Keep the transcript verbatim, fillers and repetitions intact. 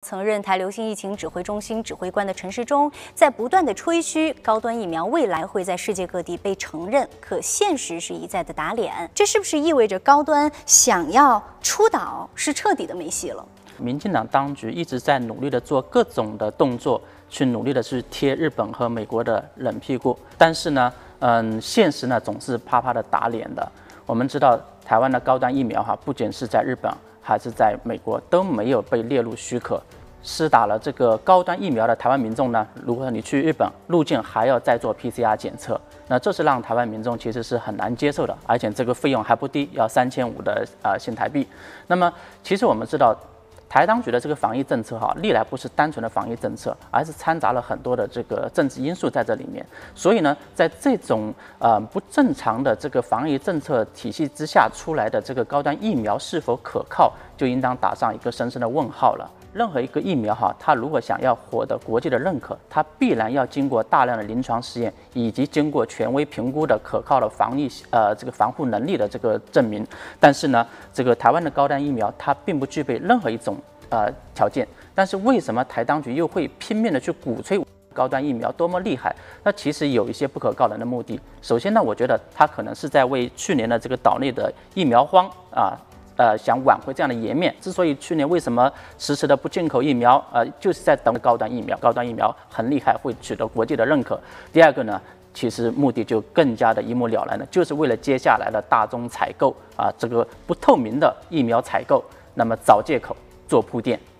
曾任台流行疫情指挥中心指挥官的陈时中，在不断的吹嘘高端疫苗未来会在世界各地被承认，可现实是一再的打脸。这是不是意味着高端想要出岛是彻底的没戏了？ 民进党当局一直在努力的做各种的动作，去努力的去贴日本和美国的冷屁股，但是呢，嗯，现实呢总是啪啪的打脸的。我们知道，台湾的高端疫苗哈，不仅是在日本还是在美国都没有被列入许可。施打了这个高端疫苗的台湾民众呢，如果你去日本入境还要再做 P C R 检测，那这是让台湾民众其实是很难接受的，而且这个费用还不低，要三千五的呃新台币。那么其实我们知道，台当局的这个防疫政策哈，历来不是单纯的防疫政策，而是掺杂了很多的这个政治因素在这里面。所以呢，在这种呃不正常的这个防疫政策体系之下出来的这个高端疫苗是否可靠，就应当打上一个深深的问号了。任何一个疫苗哈，它如果想要获得国际的认可，它必然要经过大量的临床实验，以及经过权威评估的可靠的防疫呃这个防护能力的这个证明。但是呢，这个台湾的高端疫苗它并不具备任何一种呃条件。但是为什么台当局又会拼命的去鼓吹高端疫苗多么厉害？那其实有一些不可告人的目的。首先呢，我觉得它可能是在为去年的这个岛内的疫苗荒啊。呃，想挽回这样的颜面。之所以去年为什么迟迟的不进口疫苗，呃，就是在等高端疫苗。高端疫苗很厉害，会取得国际的认可。第二个呢，其实目的就更加的一目了然了，就是为了接下来的大宗采购啊，这个不透明的疫苗采购，那么找借口做铺垫。